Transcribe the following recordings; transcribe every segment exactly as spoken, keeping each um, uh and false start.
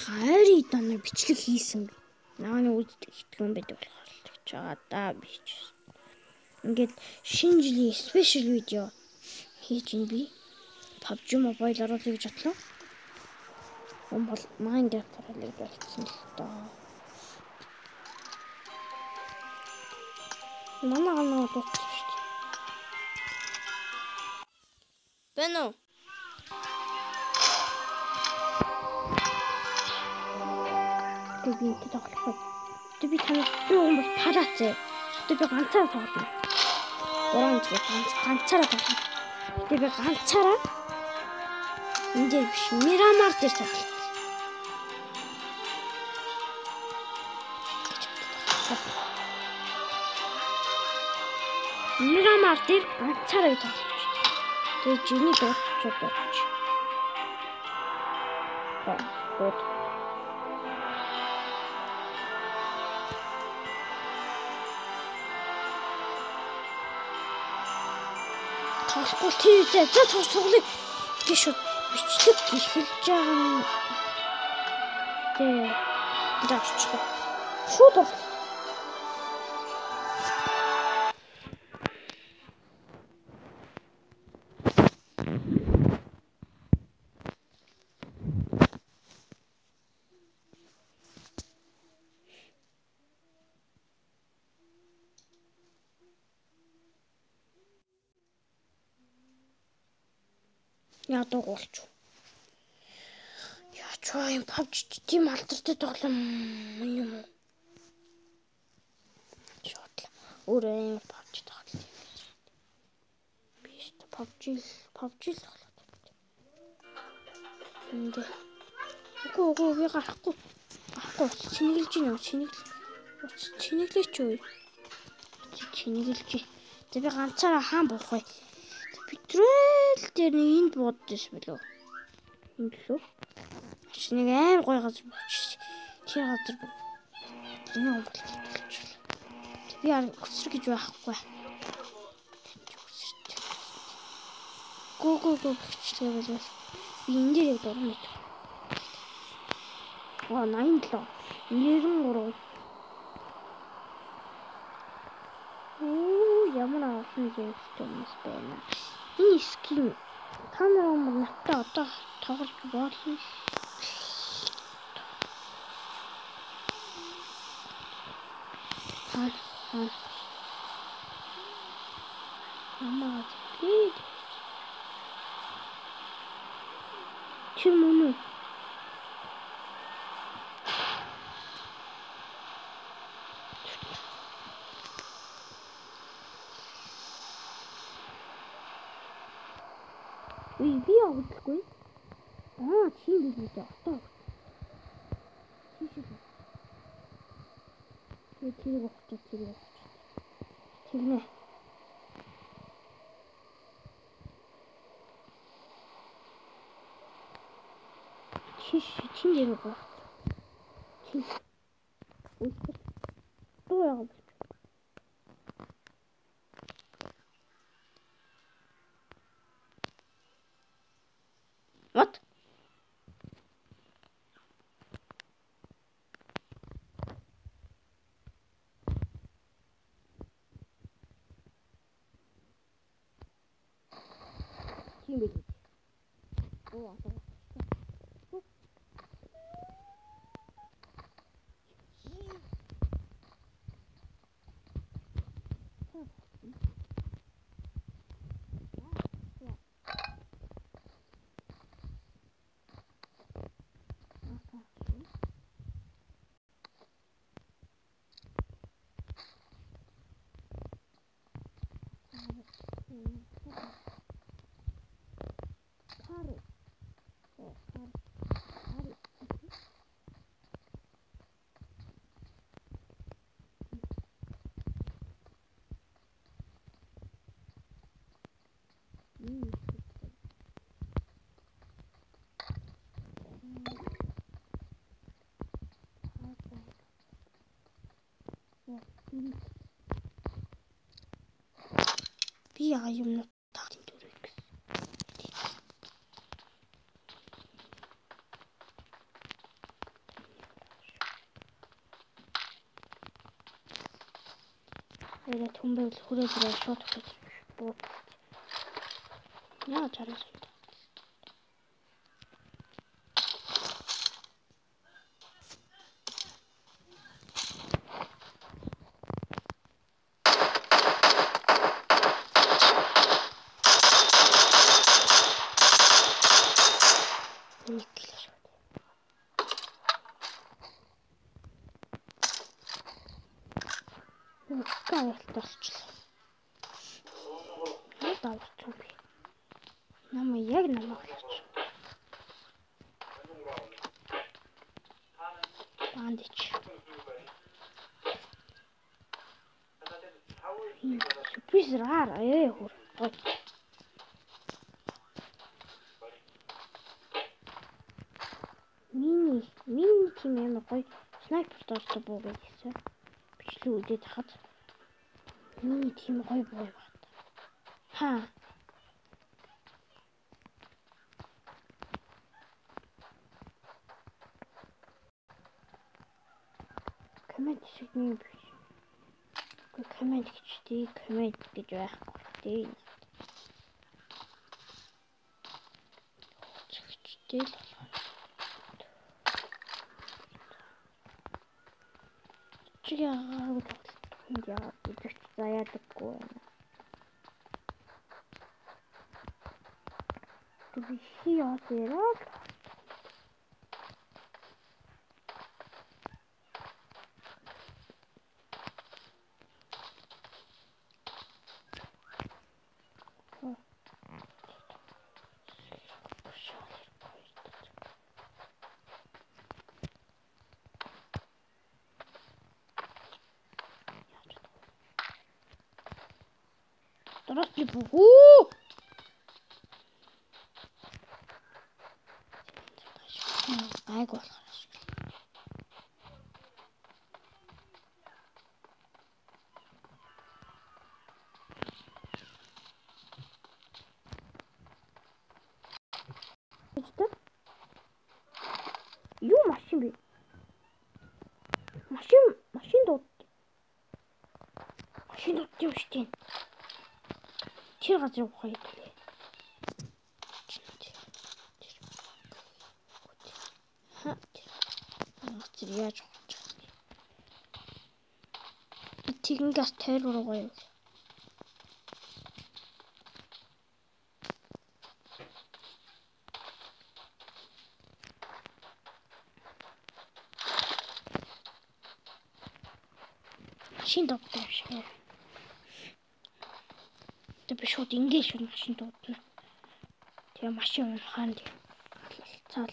хайрын донор бичлэг хийсэн. Нааны үздэг хэтлүүн байдаг болохоор л гэж байгаа даа би ч. Ингээд шинэ жилийн спешиал видео хийж ин би пи юу джи Mobile оруулах гэж бодлоо. Он бол Minecraft оруулах болсон л доо. Манай ганаа дууссан шүү дээ. Бэнэ үү? Би энэ тоглохгүй. Тэ би танаас юу юм бол параац. Тэ би ганцаараа тоглоно. Гурван зүг ганц ганцаараа тоглоно. Тэ би ганцаараа энэ дээр биш Мирамар дээр тоглоно. Мирамар дээр ганцаараа би тоглоно. Тэгээ жиний дуусчод дурч. Аа, гот. Тоглохгүй тийзээ за тоглож тоглоё гэж шууд бичлэг эхэлж байгаа юм. Тэ дагчих. Шууд тоглоё. Ядуу болчих. Яач вэ юм пи юу джи тийм алдартай тоглоом юм уу? Шотлоо. Өөрөө юм пи юу джи тоглоом. Би ч пи юу джи пи юу джи тоглоом. Энд. Гоо гоо би гарахгүй. Гарахгүй. Чинэглэж байна. Чинэгл. Чинэглэж үү? Чинэглэж. За би ганцаараа хаан буух вэ? Петрол дээр нэг энд буудаж билүү. Энд лөө. Чи нэг аим гой газар бууч. Тэр газар. Энэ юм бол. Би яа өсөр гэж байхгүй. Гоо гоо гоо гэвчтэй болов. Би энэ дээр яг дурна. Аа найман лөө. нэрэн гурав. Оо ямар олон зүйлтэй юмс байна. Энэ скин камера мөр натаа одоо тоглож болно. Аа аа. Амаа тий. Чи мөн үү? Үй би авахгүй. Аа тийм л үү одоо. Тийш үү. Тэр тэрийг авчих тэрийг авчих. Тэгнэ. Тийш тийм дээр үү. Тийм. Үй. Тоо яа. What? Kim bilir? O adam. Би яа юм тахын төрөг. Elə түн байвал хүрээд ирээ шууд хүрээд буу. Яа чараа. Гайхалтай болчихлоо. Надад авчихсан би. Намаа яг намаа болчих. Бандич. Сюрприз рар аяа хөр. Мини, мини тийм амар гоё снайпер дортой буу гэсэн. Бичлэг үдээд хахад. Мини тийм гоё буу байна. Хаа. Комент хийгний биш. Гэхдээ комент хийчтэй, комент гэж байхгүй тий. Чигчтэй л байна. Чиг яагаад энд яагаад идэж заяадаггүй байна. Би хий яагаад Дорослый буху. Айгу болохоор ашиг. Хэвчээ. Юу машин бэ? Машин, машин дууд. Машин дууд юм шүү дээ. Тэр газар ухаа идэв. Ха. Нууц яаж ухаж байгаа юм. Тэгэн газ тойр руугаа юу. Машин дуудсан юм шиг. Тэг би шууд ингэж шууд машин дуудна. Тэгээ машин унахаан тэг. Цаал.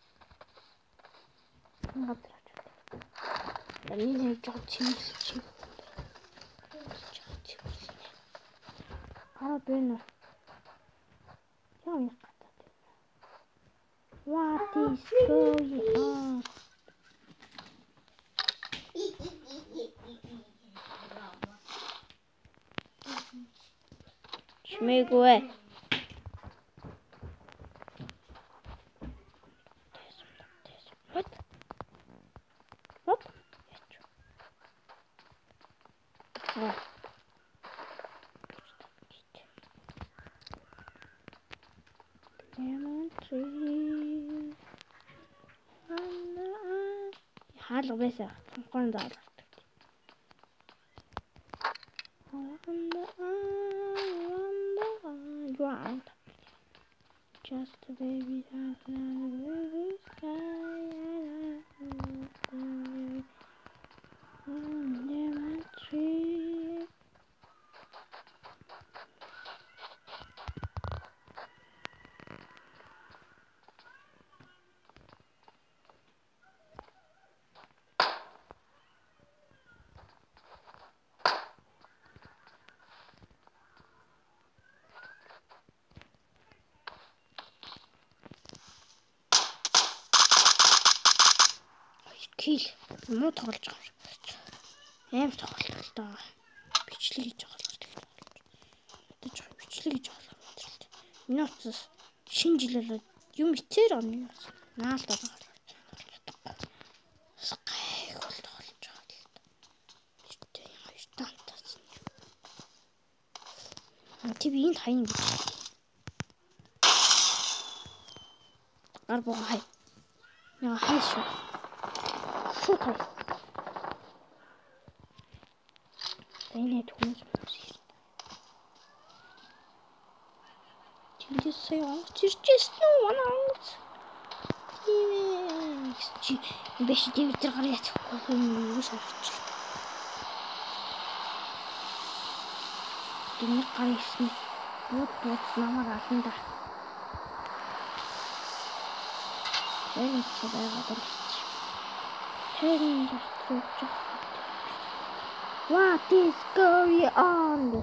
Гадраач. Энийг нэг жоо чимэлч. Аа бэнэ. Яа яа гатаад байна. What is going on? Шмэгвэ. What? What? Ah. Lemon tree. Хаалга байсан. Тонхоор даалгав. Just a baby that's not the sky. Lemon tree. Кил муу тоглож байгаа юм шиг. Аим тоглолт таа. Бичлэг хийж байгаа л. Тэгэж бичлэг хийж байгаа л. Энэ утас шинэ жилээр юм итээр орно. Наалтаа байгаа. Гайх бол тоглож байгаа л. Битээ хоёр таантаас. Чи би энд хаян гэж. Гар боо хай. Яа хай шүү. Шууд хай. Энийг хүмүүс үзсэн. Тэндээс сая онгоц ирчихсэн үү? Манай онгоц. Ийм чи биш дивтер гараа яцхгүй юм уу шаарч. Тэний гараа ирсэн. Бод бод намайг ална да. Энэ ч байгаад л. Тэрний дотрооч. What is going on?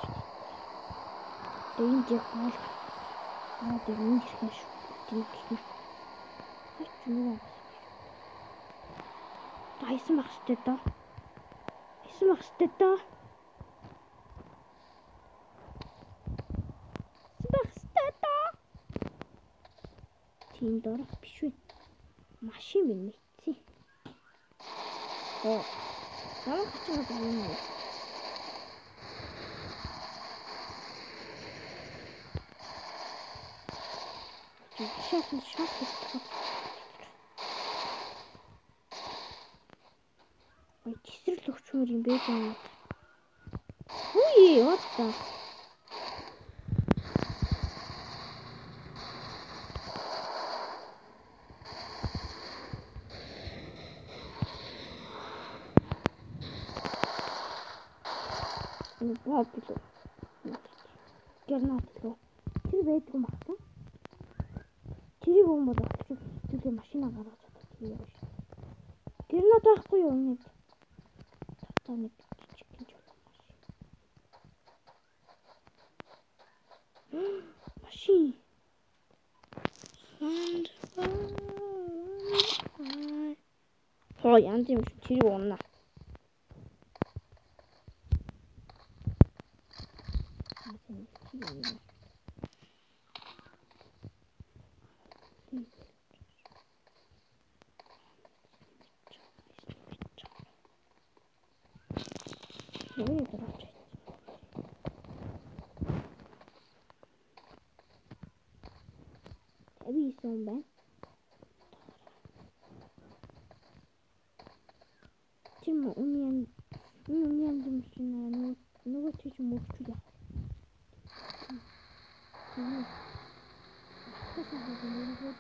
Энд яг бол аа тэр юм ирэх шүү. Тийм хэлсэн. Хач юу вэ? Хайсан байх хэрэгтэй доо. Хайсан байх хэрэгтэй доо. Байх хэрэгтэй доо. Тийм доо биш үү? Машин минь мэдсэн. Оо. Ямар ч юм бэ? Шахна шахна. Ой, тесрэл өгчмөр юм бэ юм. Үгүй, what the? Энэ бабло. Гэрнат лөө. Тэр байдаг юм аа. Тэрийг юм бол очиж тэр машина гаргаж чаддаг юм байна шүү. Гэрнат байхгүй юу нэг? Татаа нэг жижиг гинж машин. Машин. Хоо янз юм шүү. Тэрийг унна. Ой, короче. Эби сон байна. Чим униан униан дэмшнэ нөгөө нөгөө тийч мөрчүүл яах. Мм. Тэсээ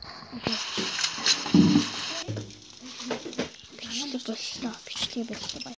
бичлэг боллоо. Бичлэг боллоо.